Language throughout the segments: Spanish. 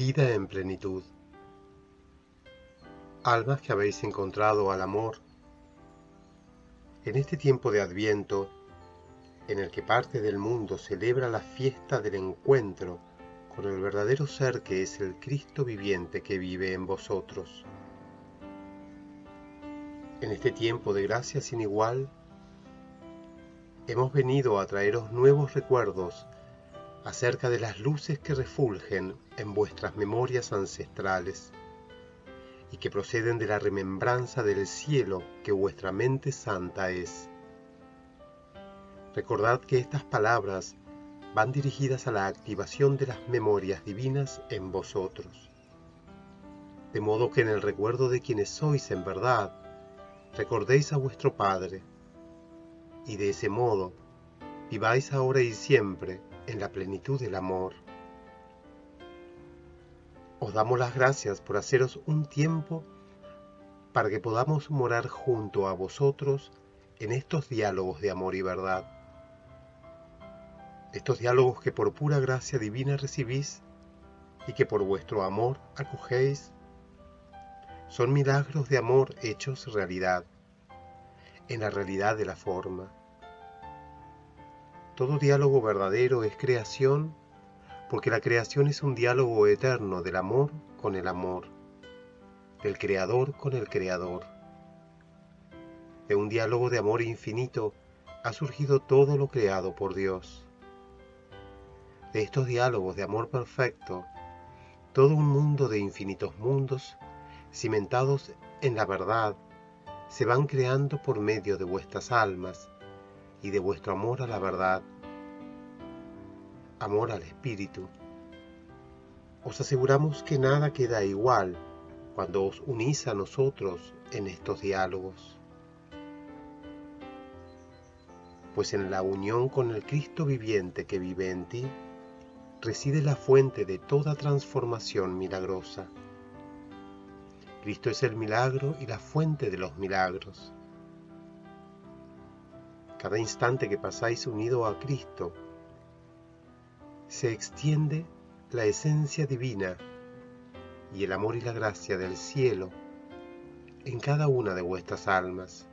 Vida en plenitud. Almas que habéis encontrado al amor, en este tiempo de Adviento, en el que parte del mundo celebra la fiesta del encuentro con el verdadero ser que es el Cristo viviente que vive en vosotros. En este tiempo de gracia sin igual, hemos venido a traeros nuevos recuerdos acerca de las luces que refulgen en vuestras memorias ancestrales y que proceden de la remembranza del cielo que vuestra mente santa es. Recordad que estas palabras van dirigidas a la activación de las memorias divinas en vosotros, de modo que en el recuerdo de quienes sois en verdad, recordéis a vuestro Padre, y de ese modo viváis ahora y siempre en la plenitud del amor. Os damos las gracias por haceros un tiempo para que podamos morar junto a vosotros en estos diálogos de amor y verdad. Estos diálogos que por pura gracia divina recibís y que por vuestro amor acogéis, son milagros de amor hechos realidad, en la realidad de la forma. Todo diálogo verdadero es creación, porque la creación es un diálogo eterno del amor con el amor, del creador con el creador. De un diálogo de amor infinito ha surgido todo lo creado por Dios. De estos diálogos de amor perfecto, todo un mundo de infinitos mundos, cimentados en la verdad, se van creando por medio de vuestras almas y de vuestro amor a la verdad, amor al Espíritu. Os aseguramos que nada queda igual cuando os unís a nosotros en estos diálogos. Pues en la unión con el Cristo viviente que vive en ti, reside la fuente de toda transformación milagrosa. Cristo es el milagro y la fuente de los milagros. Cada instante que pasáis unido a Cristo, se extiende la esencia divina y el amor y la gracia del cielo en cada una de vuestras almas.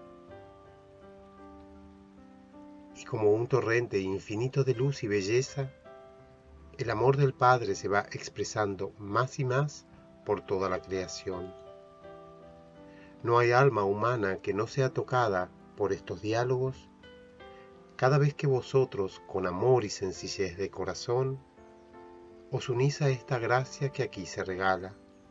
Y como un torrente infinito de luz y belleza, el amor del Padre se va expresando más y más por toda la creación. No hay alma humana que no sea tocada por estos diálogos cada vez que vosotros, con amor y sencillez de corazón, os unís a esta gracia que aquí se regala.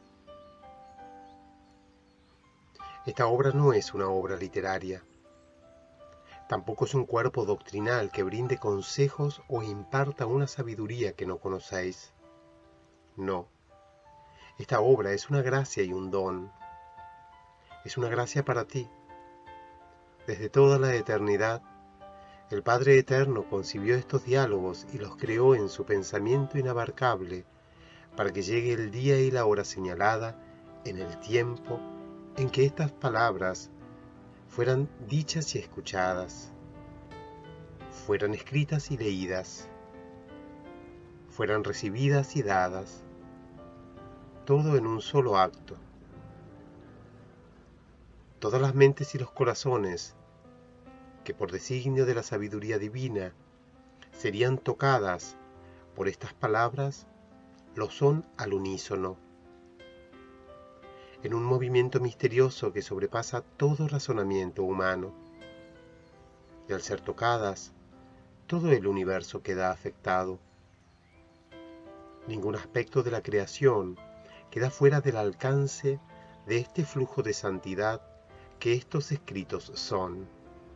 Esta obra no es una obra literaria, tampoco es un cuerpo doctrinal que brinde consejos o imparta una sabiduría que no conocéis. No, esta obra es una gracia y un don. Es una gracia para ti. Desde toda la eternidad, el Padre Eterno concibió estos diálogos y los creó en su pensamiento inabarcable para que llegue el día y la hora señalada en el tiempo en que estas palabras fueran dichas y escuchadas, fueran escritas y leídas, fueran recibidas y dadas, todo en un solo acto. Todas las mentes y los corazones que por designio de la sabiduría divina serían tocadas por estas palabras, lo son al unísono, en un movimiento misterioso que sobrepasa todo razonamiento humano. Y al ser tocadas, todo el universo queda afectado. Ningún aspecto de la creación queda fuera del alcance de este flujo de santidad que estos escritos son.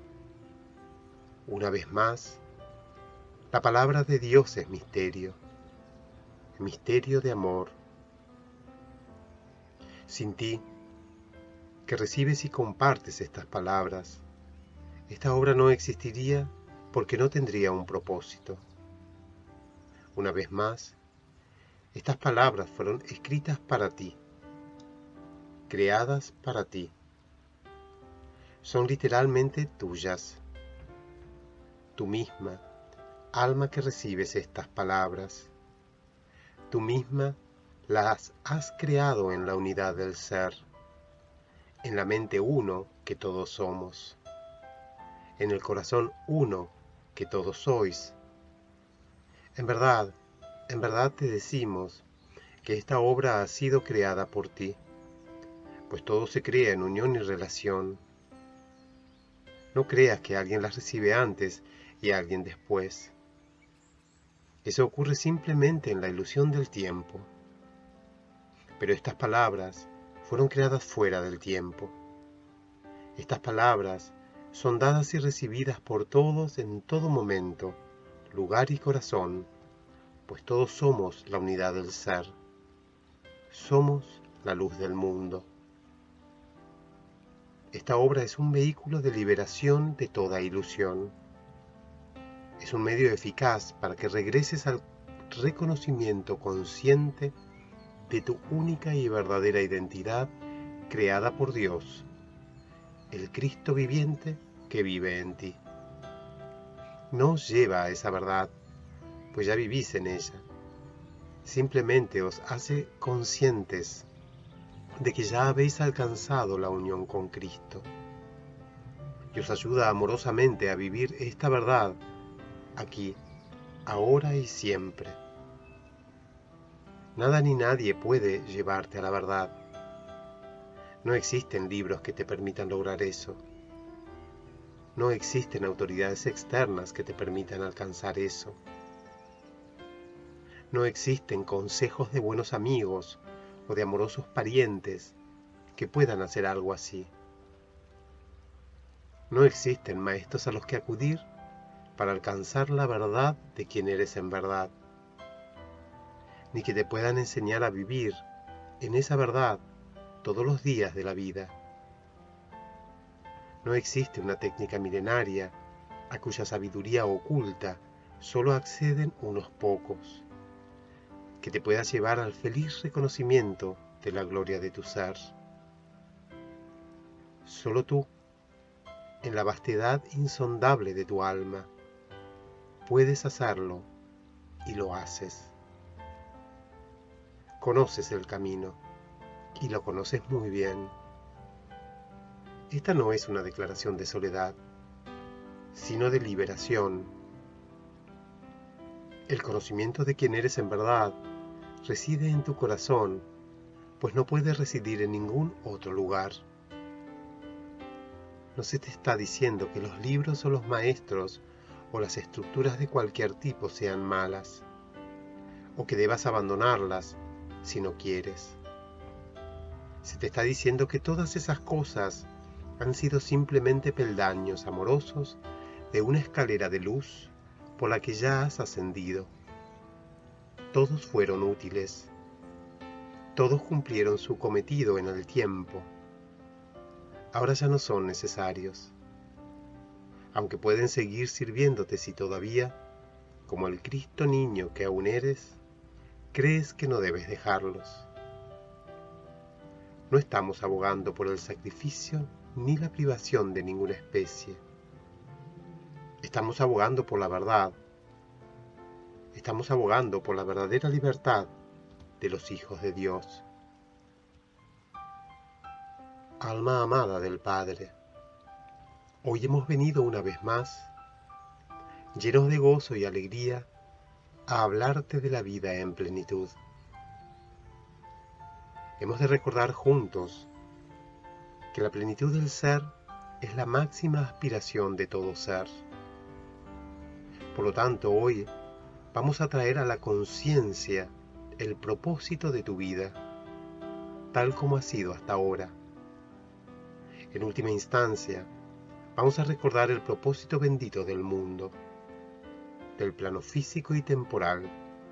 Una vez más, la palabra de Dios es misterio, misterio de amor. Sin ti, que recibes y compartes estas palabras, esta obra no existiría porque no tendría un propósito. Una vez más, estas palabras fueron escritas para ti, creadas para ti. Son literalmente tuyas. Tú misma, alma que recibes estas palabras, tú misma, las has creado en la unidad del ser, en la mente uno que todos somos, en el corazón uno que todos sois. En verdad te decimos que esta obra ha sido creada por ti, pues todo se crea en unión y relación. No creas que alguien las recibe antes y alguien después. Eso ocurre simplemente en la ilusión del tiempo. Pero estas palabras fueron creadas fuera del tiempo. Estas palabras son dadas y recibidas por todos en todo momento, lugar y corazón, pues todos somos la unidad del ser. Somos la luz del mundo. Esta obra es un vehículo de liberación de toda ilusión. Es un medio eficaz para que regreses al reconocimiento consciente de tu única y verdadera identidad creada por Dios, el Cristo viviente que vive en ti. No os lleva a esa verdad, pues ya vivís en ella. Simplemente os hace conscientes de que ya habéis alcanzado la unión con Cristo, y os ayuda amorosamente a vivir esta verdad aquí, ahora y siempre. Nada ni nadie puede llevarte a la verdad. No existen libros que te permitan lograr eso. No existen autoridades externas que te permitan alcanzar eso. No existen consejos de buenos amigos o de amorosos parientes que puedan hacer algo así. No existen maestros a los que acudir para alcanzar la verdad de quién eres en verdad, ni que te puedan enseñar a vivir en esa verdad todos los días de la vida. No existe una técnica milenaria a cuya sabiduría oculta solo acceden unos pocos, que te pueda llevar al feliz reconocimiento de la gloria de tu ser. Solo tú, en la vastedad insondable de tu alma, puedes hacerlo y lo haces. Conoces el camino y lo conoces muy bien. Esta no es una declaración de soledad, sino de liberación. El conocimiento de quién eres en verdad reside en tu corazón, pues no puede residir en ningún otro lugar. No se te está diciendo que los libros o los maestros o las estructuras de cualquier tipo sean malas, o que debas abandonarlas si no quieres. Se te está diciendo que todas esas cosas han sido simplemente peldaños amorosos de una escalera de luz por la que ya has ascendido. Todos fueron útiles. Todos cumplieron su cometido en el tiempo. Ahora ya no son necesarios, aunque pueden seguir sirviéndote si todavía, como el Cristo niño que aún eres, crees que no debes dejarlos. No estamos abogando por el sacrificio ni la privación de ninguna especie. Estamos abogando por la verdad. Estamos abogando por la verdadera libertad de los hijos de Dios. Alma amada del Padre, hoy hemos venido una vez más, llenos de gozo y alegría, a hablarte de la vida en plenitud. Hemos de recordar juntos que la plenitud del ser es la máxima aspiración de todo ser. Por lo tanto, hoy vamos a traer a la conciencia el propósito de tu vida, tal como ha sido hasta ahora. En última instancia, vamos a recordar el propósito bendito del mundo, del plano físico y temporal,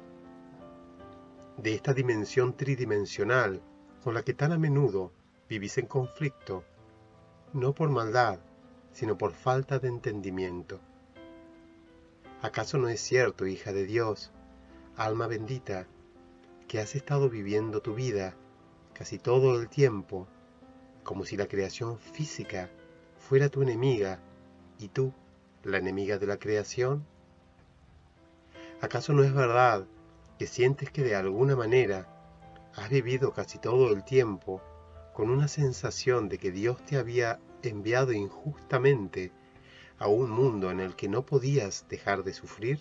de esta dimensión tridimensional con la que tan a menudo vivís en conflicto, no por maldad, sino por falta de entendimiento. ¿Acaso no es cierto, hija de Dios, alma bendita, que has estado viviendo tu vida casi todo el tiempo como si la creación física fuera tu enemiga y tú la enemiga de la creación? ¿Acaso no es verdad que sientes que de alguna manera Has vivido casi todo el tiempo con una sensación de que Dios te había enviado injustamente a un mundo en el que no podías dejar de sufrir.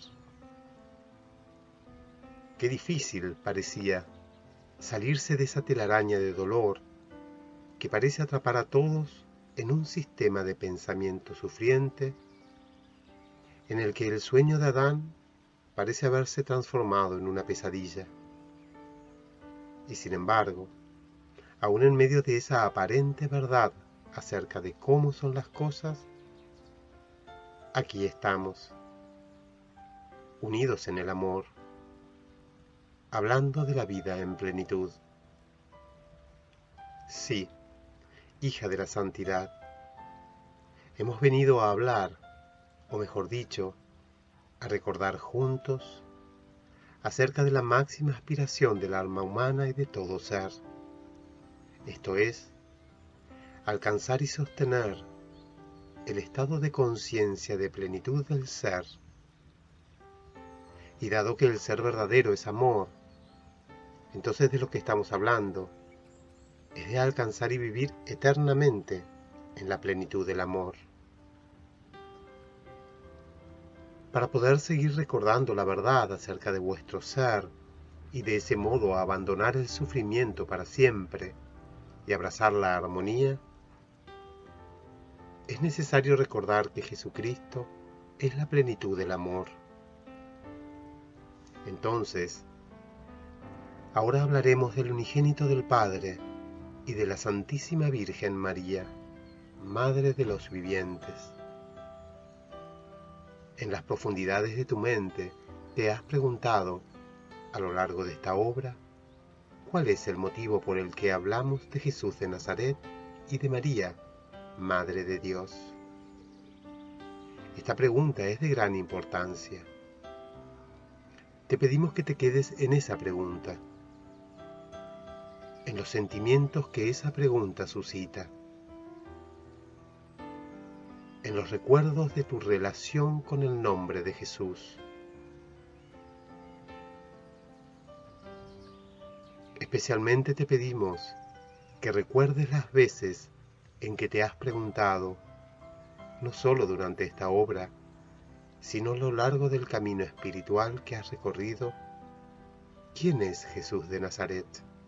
Qué difícil parecía salirse de esa telaraña de dolor que parece atrapar a todos en un sistema de pensamiento sufriente en el que el sueño de Adán parece haberse transformado en una pesadilla. Y sin embargo, aún en medio de esa aparente verdad acerca de cómo son las cosas, aquí estamos, unidos en el amor, hablando de la vida en plenitud. Sí, hija de la santidad, hemos venido a hablar, o mejor dicho, a recordar juntos acerca de la máxima aspiración del alma humana y de todo ser. Esto es, alcanzar y sostener el estado de conciencia de plenitud del ser. Y dado que el ser verdadero es amor, entonces de lo que estamos hablando es de alcanzar y vivir eternamente en la plenitud del amor. Para poder seguir recordando la verdad acerca de vuestro ser y de ese modo abandonar el sufrimiento para siempre y abrazar la armonía, es necesario recordar que Jesucristo es la plenitud del amor. Entonces, ahora hablaremos del unigénito del Padre y de la Santísima Virgen María, Madre de los vivientes. En las profundidades de tu mente te has preguntado, a lo largo de esta obra, ¿cuál es el motivo por el que hablamos de Jesús de Nazaret y de María, Madre de Dios? Esta pregunta es de gran importancia. Te pedimos que te quedes en esa pregunta, en los sentimientos que esa pregunta suscita, en los recuerdos de tu relación con el nombre de Jesús. Especialmente te pedimos que recuerdes las veces en que te has preguntado, no solo durante esta obra, sino a lo largo del camino espiritual que has recorrido, ¿quién es Jesús de Nazaret?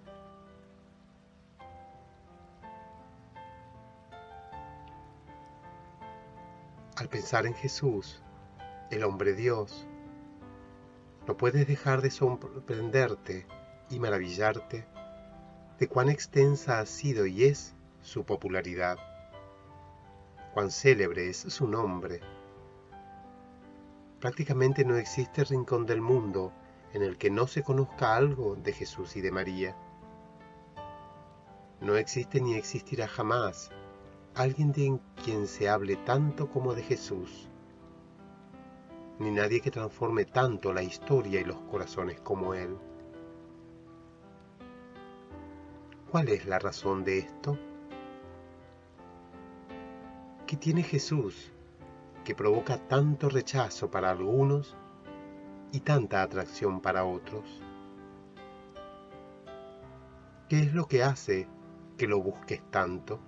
Al pensar en Jesús, el hombre Dios, no puedes dejar de sorprenderte y maravillarte de cuán extensa ha sido y es su popularidad, cuán célebre es su nombre. Prácticamente no existe rincón del mundo en el que no se conozca algo de Jesús y de María. No existe ni existirá jamás alguien de quien se hable tanto como de Jesús, ni nadie que transforme tanto la historia y los corazones como Él. ¿Cuál es la razón de esto? ¿Qué tiene Jesús que provoca tanto rechazo para algunos y tanta atracción para otros? ¿Qué es lo que hace que lo busques tanto?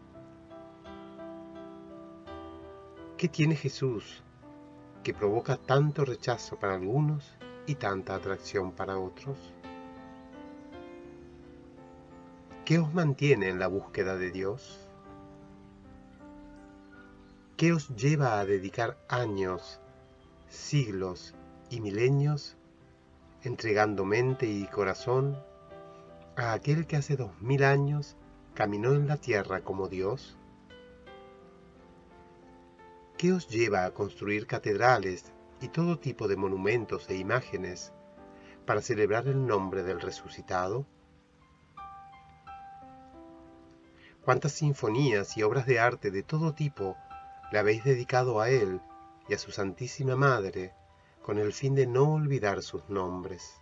¿Qué tiene Jesús que provoca tanto rechazo para algunos y tanta atracción para otros? ¿Qué os mantiene en la búsqueda de Dios? ¿Qué os lleva a dedicar años, siglos y milenios entregando mente y corazón a aquel que hace 2000 años caminó en la tierra como Dios? ¿Qué os lleva a construir catedrales y todo tipo de monumentos e imágenes para celebrar el nombre del resucitado? ¿Cuántas sinfonías y obras de arte de todo tipo le habéis dedicado a Él y a su Santísima Madre con el fin de no olvidar sus nombres?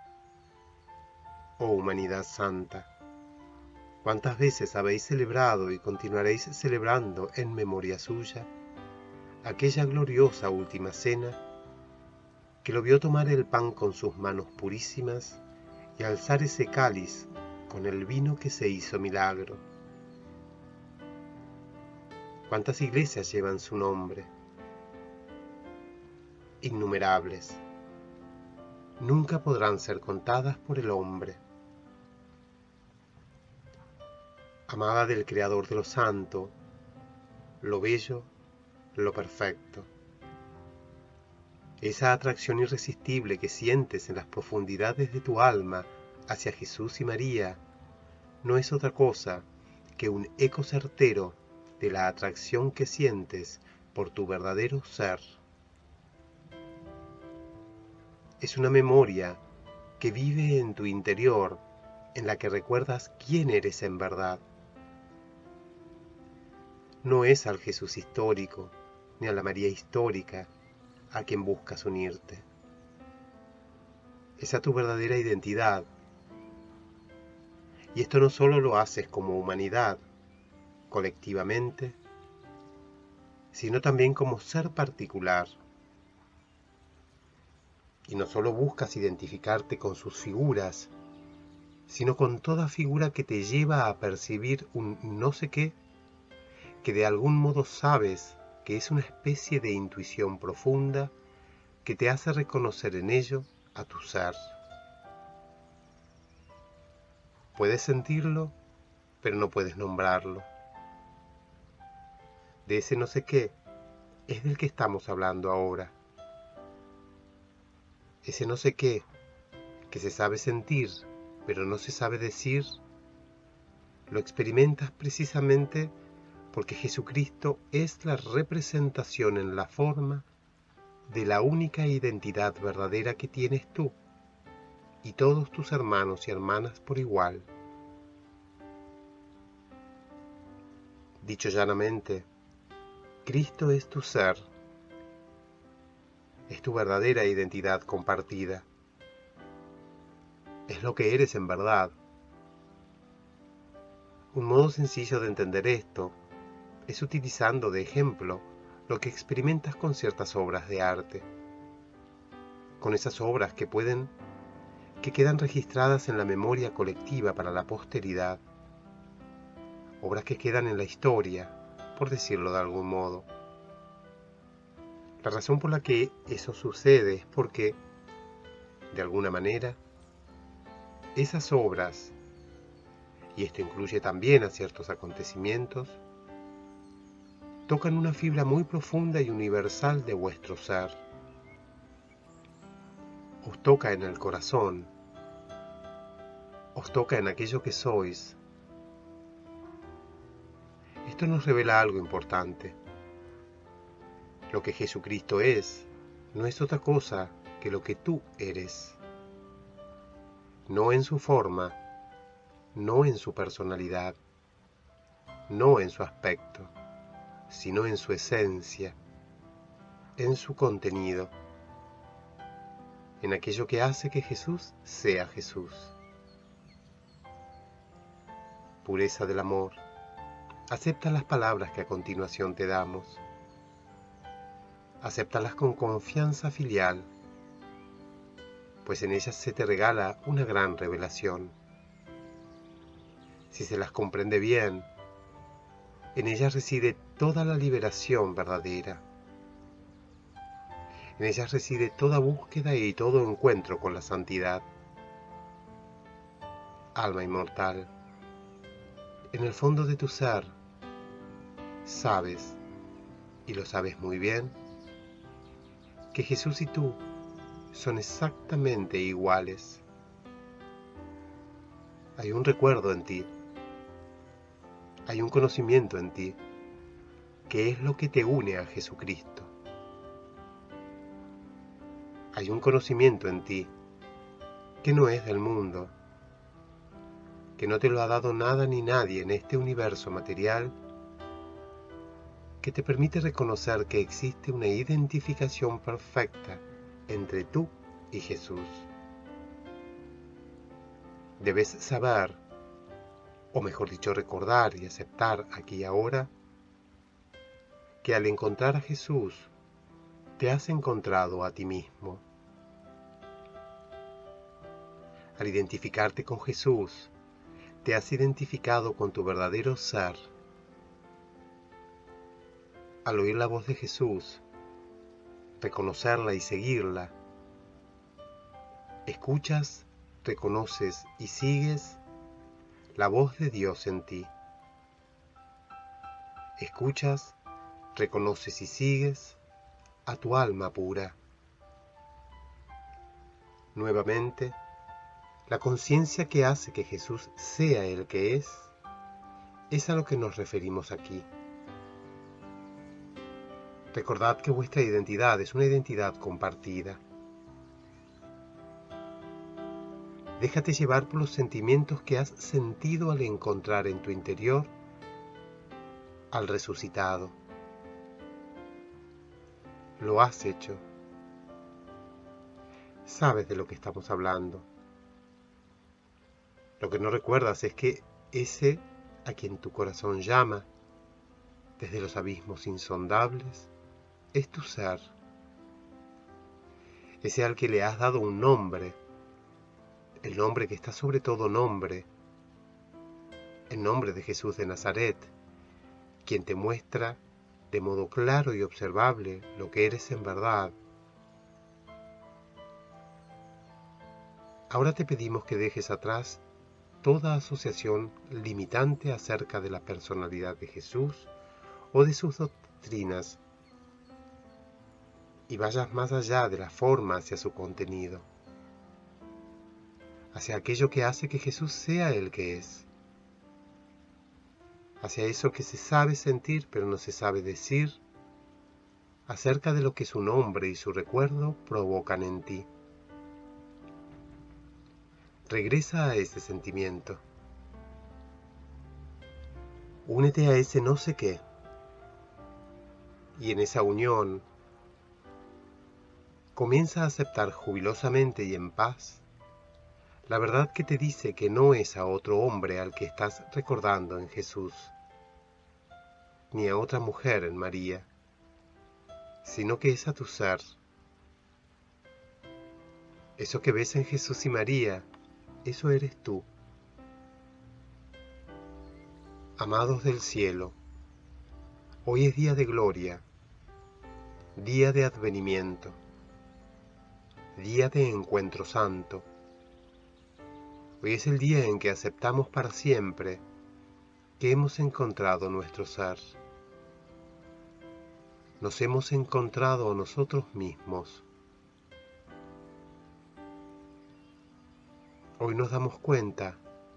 Oh humanidad santa, ¿cuántas veces habéis celebrado y continuaréis celebrando en memoria suya aquella gloriosa última cena que lo vio tomar el pan con sus manos purísimas y alzar ese cáliz con el vino que se hizo milagro. ¿Cuántas iglesias llevan su nombre? Innumerables. Nunca podrán ser contadas por el hombre. Amada del Creador de lo santo, lo bello, lo perfecto. Esa atracción irresistible que sientes en las profundidades de tu alma hacia Jesús y María no es otra cosa que un eco certero de la atracción que sientes por tu verdadero ser. Es una memoria que vive en tu interior, en la que recuerdas quién eres en verdad. No es al Jesús histórico, ni a la María histórica, a quien buscas unirte. Es a tu verdadera identidad. Y esto no solo lo haces como humanidad, colectivamente, sino también como ser particular. Y no solo buscas identificarte con sus figuras, sino con toda figura que te lleva a percibir un no sé qué, que de algún modo sabes que es una especie de intuición profunda que te hace reconocer en ello a tu ser. Puedes sentirlo, pero no puedes nombrarlo. De ese no sé qué es del que estamos hablando ahora. Ese no sé qué, que se sabe sentir, pero no se sabe decir, lo experimentas precisamente porque Jesucristo es la representación en la forma de la única identidad verdadera que tienes tú y todos tus hermanos y hermanas por igual. Dicho llanamente, Cristo es tu ser, es tu verdadera identidad compartida, es lo que eres en verdad. Un modo sencillo de entender esto es utilizando de ejemplo lo que experimentas con ciertas obras de arte, con esas obras que quedan registradas en la memoria colectiva para la posteridad, obras que quedan en la historia, por decirlo de algún modo. La razón por la que eso sucede es porque, de alguna manera, esas obras, y esto incluye también a ciertos acontecimientos, tocan una fibra muy profunda y universal de vuestro ser. Os toca en el corazón, os toca en aquello que sois. Esto nos revela algo importante. Lo que Jesucristo es, no es otra cosa que lo que tú eres. No en su forma, no en su personalidad, no en su aspecto, sino en su esencia, en su contenido, en aquello que hace que Jesús sea Jesús. Pureza del amor. Acepta las palabras que a continuación te damos. Acéptalas con confianza filial, pues en ellas se te regala una gran revelación. Si se las comprende bien, en ellas reside toda la liberación verdadera. En ellas reside toda búsqueda y todo encuentro con la santidad. Alma inmortal, en el fondo de tu ser, sabes, y lo sabes muy bien, que Jesús y tú son exactamente iguales. Hay un recuerdo en ti, hay un conocimiento en ti, que es lo que te une a Jesucristo. Hay un conocimiento en ti, que no es del mundo, que no te lo ha dado nada ni nadie en este universo material, que te permite reconocer que existe una identificación perfecta entre tú y Jesús. Debes saber, o mejor dicho recordar y aceptar aquí y ahora, que al encontrar a Jesús, te has encontrado a ti mismo. Al identificarte con Jesús, te has identificado con tu verdadero ser. Al oír la voz de Jesús, reconocerla y seguirla, escuchas, reconoces y sigues la voz de Dios en ti. Escuchas, reconoces y sigues a tu alma pura. Nuevamente, la conciencia que hace que Jesús sea el que es a lo que nos referimos aquí. Recordad que vuestra identidad es una identidad compartida. Déjate llevar por los sentimientos que has sentido al encontrar en tu interior al resucitado. Lo has hecho. Sabes de lo que estamos hablando. Lo que no recuerdas es que ese a quien tu corazón llama desde los abismos insondables es tu ser. Ese al que le has dado un nombre, el nombre que está sobre todo nombre, el nombre de Jesús de Nazaret, quien te muestra de modo claro y observable lo que eres en verdad. Ahora te pedimos que dejes atrás toda asociación limitante acerca de la personalidad de Jesús o de sus doctrinas y vayas más allá de la forma hacia su contenido, hacia aquello que hace que Jesús sea el que es, hacia eso que se sabe sentir pero no se sabe decir, acerca de lo que su nombre y su recuerdo provocan en ti. Regresa a ese sentimiento. Únete a ese no sé qué. Y en esa unión, comienza a aceptar jubilosamente y en paz la verdad que te dice que no es a otro hombre al que estás recordando en Jesús, ni a otra mujer en María, sino que es a tu ser. Eso que ves en Jesús y María, eso eres tú. Amados del cielo, hoy es día de gloria, día de advenimiento, día de encuentro santo. Hoy es el día en que aceptamos para siempre que hemos encontrado nuestro ser. Nos hemos encontrado a nosotros mismos. Hoy nos damos cuenta,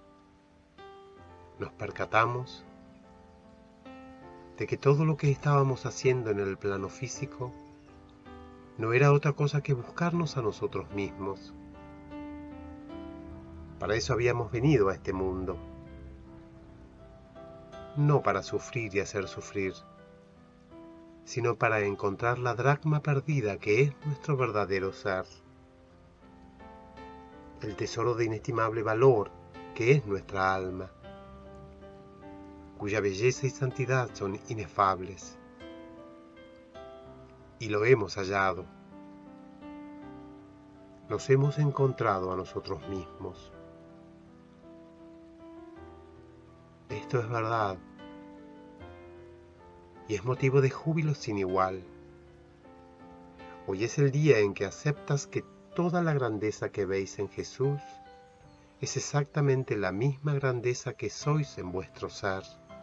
nos percatamos de que todo lo que estábamos haciendo en el plano físico no era otra cosa que buscarnos a nosotros mismos. Para eso habíamos venido a este mundo, no para sufrir y hacer sufrir, sino para encontrar la dracma perdida que es nuestro verdadero ser, el tesoro de inestimable valor que es nuestra alma, cuya belleza y santidad son inefables. Y lo hemos hallado. Nos hemos encontrado a nosotros mismos. Esto es verdad, y es motivo de júbilo sin igual. Hoy es el día en que aceptas que toda la grandeza que veis en Jesús es exactamente la misma grandeza que sois en vuestro ser.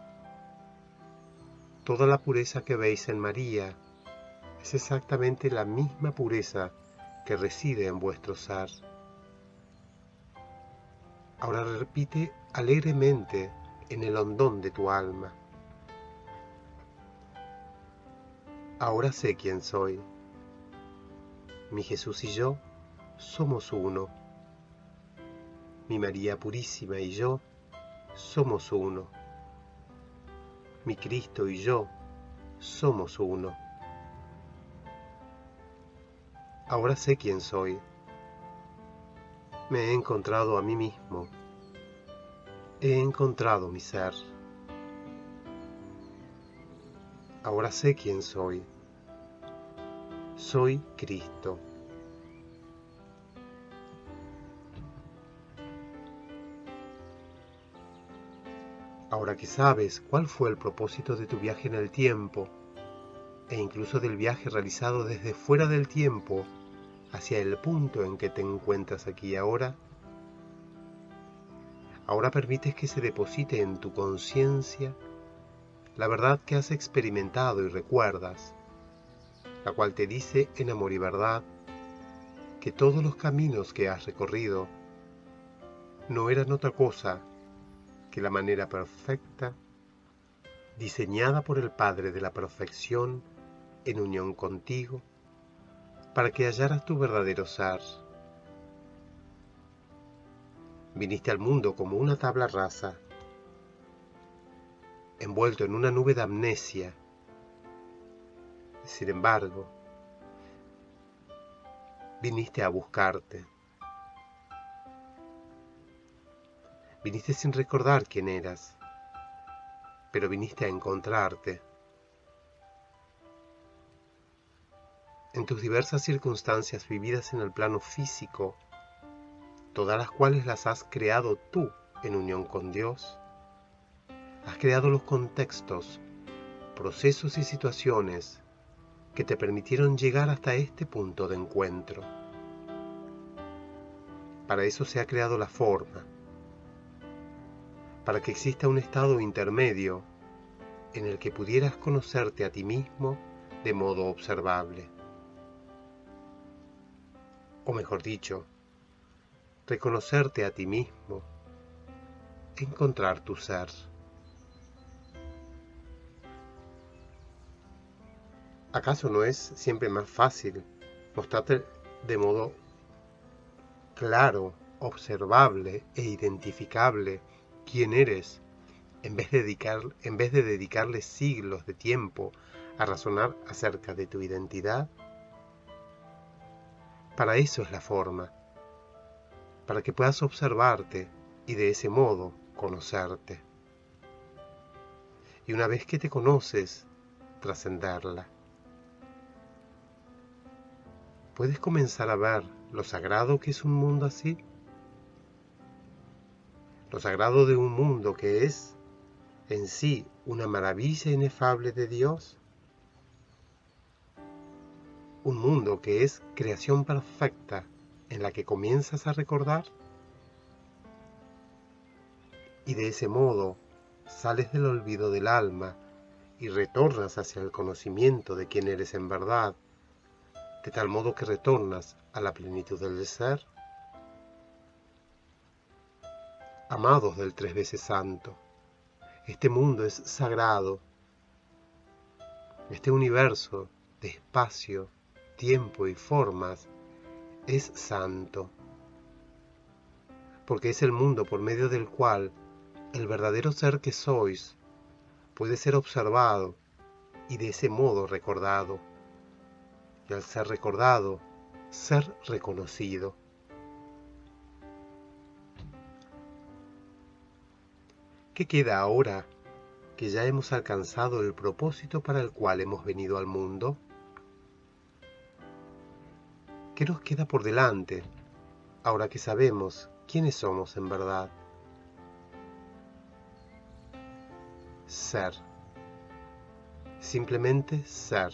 Toda la pureza que veis en María es exactamente la misma pureza que reside en vuestro ser. Ahora repite alegremente en el hondón de tu alma: ahora sé quién soy. Mi Jesús y yo somos uno. Mi María purísima y yo somos uno. Mi Cristo y yo somos uno. Ahora sé quién soy. Me he encontrado a mí mismo. He encontrado mi ser. Ahora sé quién soy. Soy Cristo. Ahora que sabes cuál fue el propósito de tu viaje en el tiempo, e incluso del viaje realizado desde fuera del tiempo hacia el punto en que te encuentras aquí y ahora permites que se deposite en tu conciencia la verdad que has experimentado y recuerdas, la cual te dice en amor y verdad que todos los caminos que has recorrido no eran otra cosa que la manera perfecta diseñada por el Padre de la perfección en unión contigo para que hallaras tu verdadero ser. Viniste al mundo como una tabla rasa, envuelto en una nube de amnesia. Sin embargo, viniste a buscarte. Viniste sin recordar quién eras, pero viniste a encontrarte. En tus diversas circunstancias vividas en el plano físico, todas las cuales las has creado tú en unión con Dios, has creado los contextos, procesos y situaciones que te permitieron llegar hasta este punto de encuentro. Para eso se ha creado la forma, para que exista un estado intermedio en el que pudieras conocerte a ti mismo de modo observable. O mejor dicho, reconocerte a ti mismo, encontrar tu ser. ¿Acaso no es siempre más fácil mostrarte de modo claro, observable e identificable quién eres, en vez de dedicarle siglos de tiempo a razonar acerca de tu identidad? Para eso es la forma, para que puedas observarte y de ese modo conocerte. Y una vez que te conoces, trascenderla. ¿Puedes comenzar a ver lo sagrado que es un mundo así? Lo sagrado de un mundo que es en sí una maravilla inefable de Dios. Un mundo que es creación perfecta en la que comienzas a recordar. Y de ese modo sales del olvido del alma y retornas hacia el conocimiento de quién eres en verdad, de tal modo que retornas a la plenitud del ser. Amados del tres veces santo, este mundo es sagrado. Este universo de espacio, tiempo y formas es santo, porque es el mundo por medio del cual el verdadero ser que sois puede ser observado y de ese modo recordado, y al ser recordado, ser reconocido. ¿Qué queda ahora que ya hemos alcanzado el propósito para el cual hemos venido al mundo? ¿Qué nos queda por delante ahora que sabemos quiénes somos en verdad? Ser. Simplemente ser.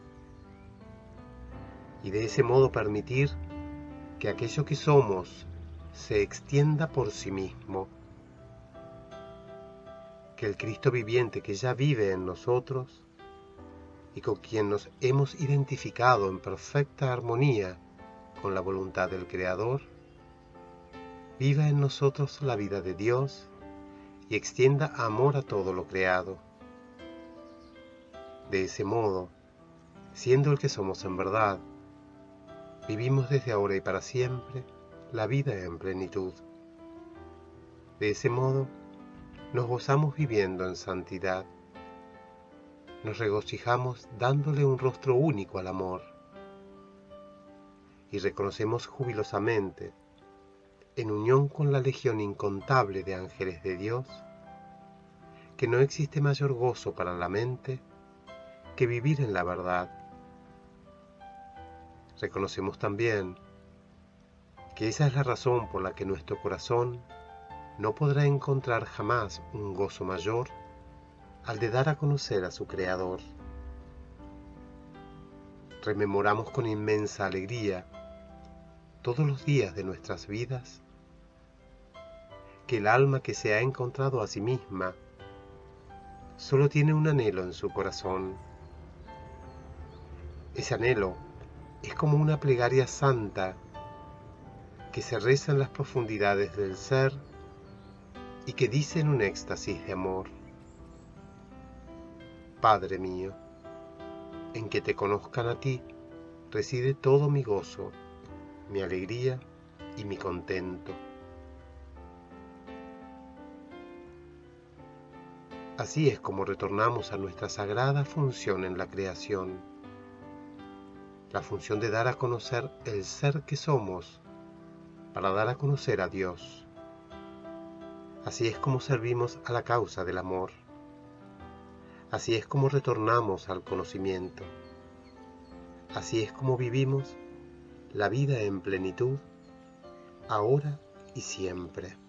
Y de ese modo permitir que aquello que somos se extienda por sí mismo. Que el Cristo viviente que ya vive en nosotros y con quien nos hemos identificado en perfecta armonía con la voluntad del Creador, viva en nosotros la vida de Dios y extienda amor a todo lo creado. De ese modo, siendo el que somos en verdad, vivimos desde ahora y para siempre la vida en plenitud. De ese modo, nos gozamos viviendo en santidad. Nos regocijamos dándole un rostro único al amor. Y reconocemos jubilosamente, en unión con la legión incontable de ángeles de Dios, que no existe mayor gozo para la mente que vivir en la verdad. Reconocemos también que esa es la razón por la que nuestro corazón no podrá encontrar jamás un gozo mayor al de dar a conocer a su Creador. Rememoramos con inmensa alegría todos los días de nuestras vidas que el alma que se ha encontrado a sí misma solo tiene un anhelo en su corazón. Ese anhelo es como una plegaria santa que se reza en las profundidades del ser y que dice en un éxtasis de amor: Padre mío, en que te conozcan a ti reside todo mi gozo, mi alegría y mi contento. Así es como retornamos a nuestra sagrada función en la creación, la función de dar a conocer el ser que somos para dar a conocer a Dios. Así es como servimos a la causa del amor. Así es como retornamos al conocimiento. Así es como vivimos la vida en plenitud, ahora y siempre.